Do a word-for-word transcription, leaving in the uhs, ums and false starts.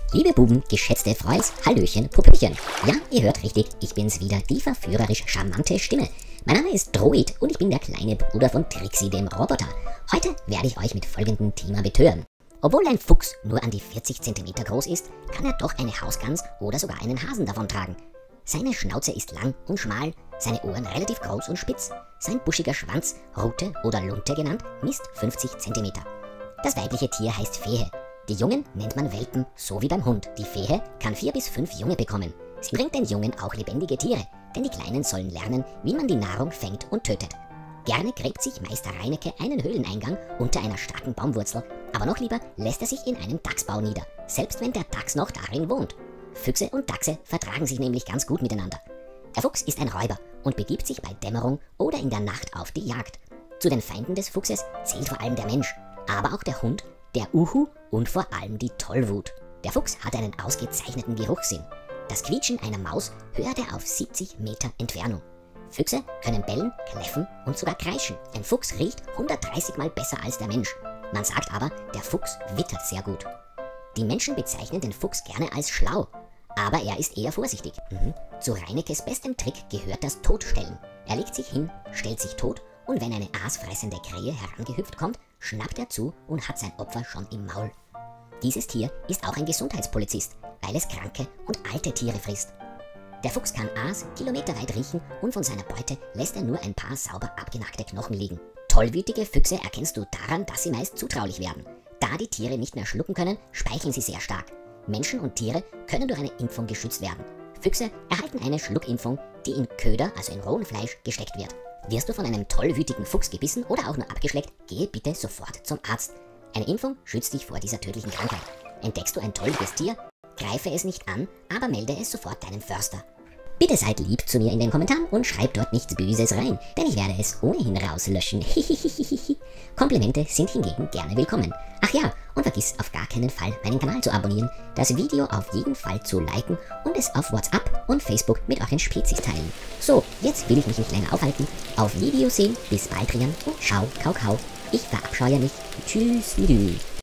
Liebe Buben, geschätzte Freus, Hallöchen, Popöchen. Ja, ihr hört richtig, ich bin's wieder, die verführerisch charmante Stimme. Mein Name ist Droid und ich bin der kleine Bruder von Trixie, dem Roboter. Heute werde ich euch mit folgendem Thema betören. Obwohl ein Fuchs nur an die vierzig Zentimeter groß ist, kann er doch eine Hausgans oder sogar einen Hasen davontragen. Seine Schnauze ist lang und schmal, seine Ohren relativ groß und spitz. Sein buschiger Schwanz, Rute oder Lunte genannt, misst fünfzig Zentimeter. Das weibliche Tier heißt Fehe. Die Jungen nennt man Welpen, so wie beim Hund. Die Fehe kann vier bis fünf Junge bekommen. Sie bringt den Jungen auch lebendige Tiere, denn die Kleinen sollen lernen, wie man die Nahrung fängt und tötet. Gerne gräbt sich Meister Reinecke einen Höhleneingang unter einer starken Baumwurzel, aber noch lieber lässt er sich in einem Dachsbau nieder, selbst wenn der Dachs noch darin wohnt. Füchse und Dachse vertragen sich nämlich ganz gut miteinander. Der Fuchs ist ein Räuber und begibt sich bei Dämmerung oder in der Nacht auf die Jagd. Zu den Feinden des Fuchses zählt vor allem der Mensch, aber auch der Hund, der Uhu und vor allem die Tollwut. Der Fuchs hat einen ausgezeichneten Geruchssinn. Das Quietschen einer Maus hört er auf siebzig Meter Entfernung. Füchse können bellen, kläffen und sogar kreischen. Ein Fuchs riecht hundertdreißig Mal besser als der Mensch. Man sagt aber, der Fuchs wittert sehr gut. Die Menschen bezeichnen den Fuchs gerne als schlau, aber er ist eher vorsichtig. Mhm. Zu Reinekes bestem Trick gehört das Totstellen. Er legt sich hin, stellt sich tot und wenn eine aasfressende Krähe herangehüpft kommt, schnappt er zu und hat sein Opfer schon im Maul. Dieses Tier ist auch ein Gesundheitspolizist, weil es kranke und alte Tiere frisst. Der Fuchs kann Aas kilometerweit riechen und von seiner Beute lässt er nur ein paar sauber abgenagte Knochen liegen. Tollwütige Füchse erkennst du daran, dass sie meist zutraulich werden. Da die Tiere nicht mehr schlucken können, speicheln sie sehr stark. Menschen und Tiere können durch eine Impfung geschützt werden. Füchse erhalten eine Schluckimpfung, die in Köder, also in rohem Fleisch, gesteckt wird. Wirst du von einem tollwütigen Fuchs gebissen oder auch nur abgeschleckt, gehe bitte sofort zum Arzt. Eine Impfung schützt dich vor dieser tödlichen Krankheit. Entdeckst du ein tollwütiges Tier, greife es nicht an, aber melde es sofort deinem Förster. Bitte seid lieb zu mir in den Kommentaren und schreibt dort nichts Böses rein, denn ich werde es ohnehin rauslöschen. Komplimente sind hingegen gerne willkommen. Ach ja, und vergiss auf gar keinen Fall, meinen Kanal zu abonnieren, das Video auf jeden Fall zu liken und es auf WhatsApp und Facebook mit euren Spezies teilen. So, jetzt will ich mich nicht länger aufhalten. Auf Wiedersehen, bis bald, Rian, und ciao, kau, kau. Ich verabscheue mich. Tschüss, Lü.